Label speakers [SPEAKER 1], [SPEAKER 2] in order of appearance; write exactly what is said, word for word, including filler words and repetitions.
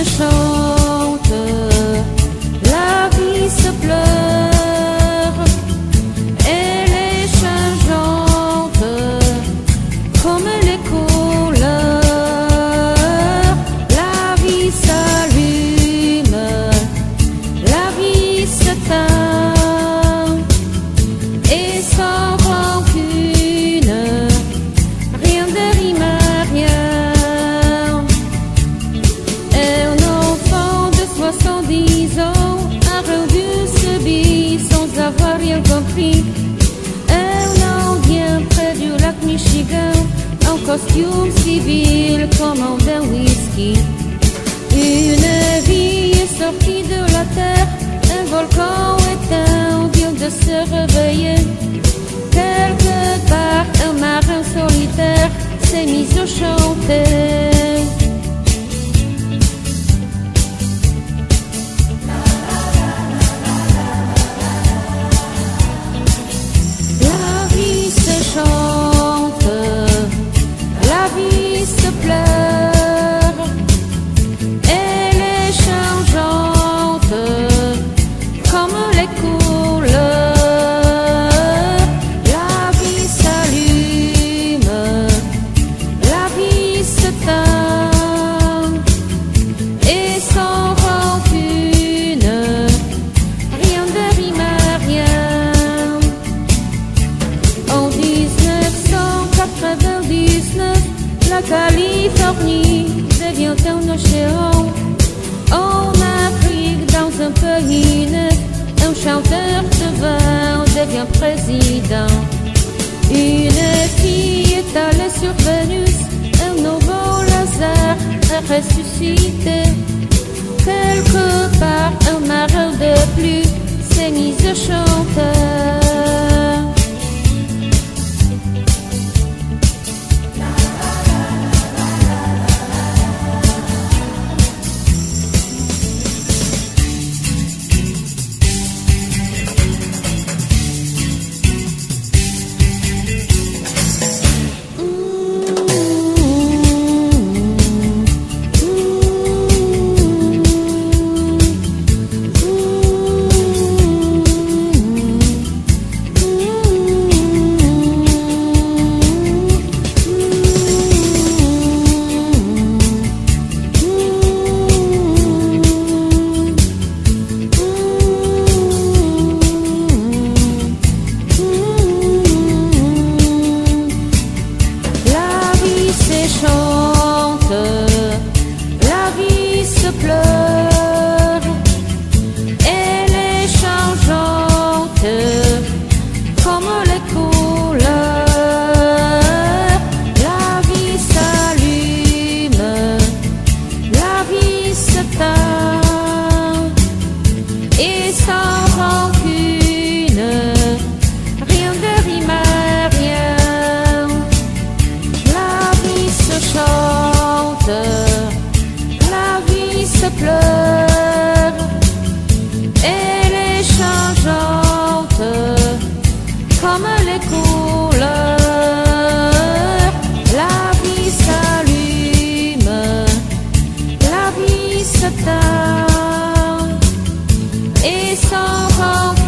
[SPEAKER 1] chante, la vie se pleure, elle est changeante comme les couleurs. La vie s'allume, la vie s'éteint, et sans rancune, rien de rime à rien. Un enfant de soixante-dix ans a rendu ce billet sans avoir rien compris. Un Indien près du lac Michigan, en costume civil, commande un whisky. Une vie est sortie de la terre, un volcan éteint vient de se réveiller. Quelque part, un marin solitaire s'est mis à chanter. La vie se chante, la vie se pleure, elle est changeante comme les couleurs. La vie s'allume, la vie s'éteint, et sans rancune, rien de rime à rien. En dix-neuf cent quatre-vingt-dix-neuf, la Californie devient un océan. En Afrique, dans un pays neuf, un chanteur de vin devient président. Une fille est allée sur Vénus, un nouveau Lazare a ressuscité. Quelque part, un marin de plus s'est mis à chanter. Et sans